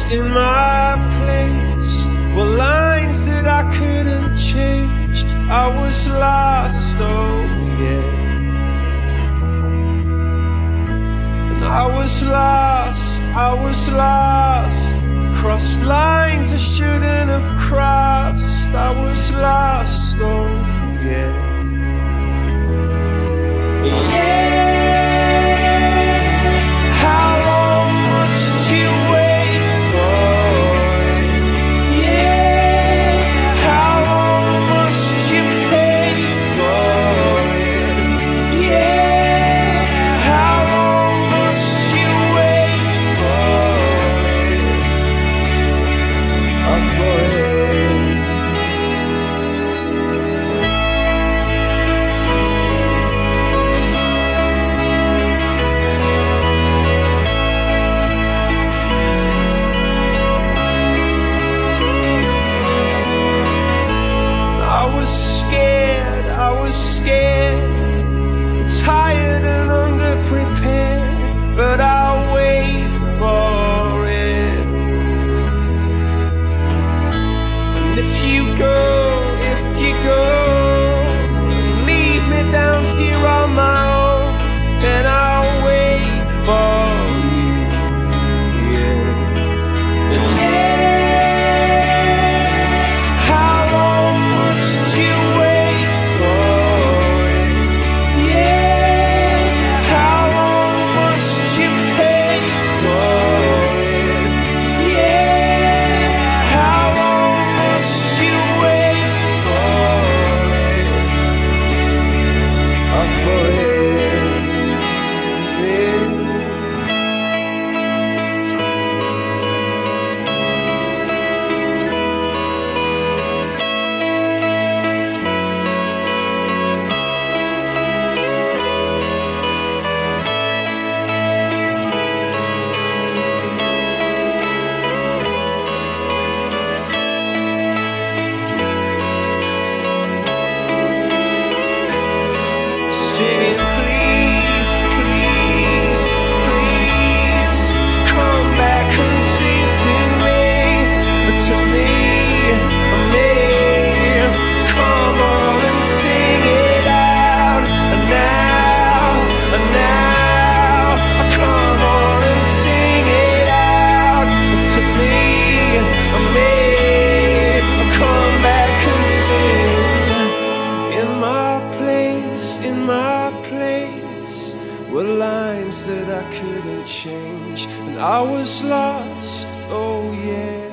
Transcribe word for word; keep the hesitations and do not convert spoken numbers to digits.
in my place were lines that I couldn't change. I was lost, oh yeah. And I was lost, I was lost. Crossed lines I shouldn't have crossed. I was lost, oh yeah. Yeah. I was scared, tired and underprepared, but I'll wait for it. And if you go, if you go, and leave me down here on my own, then I'll wait for you, yeah. And singing, please, please, please, come back and sing to me, to me, me. Come on and sing it out, and now, and now, come on and sing it out, to me, me. Come back and sing in my place, in my place were lines that I couldn't change, and I was lost, oh yeah.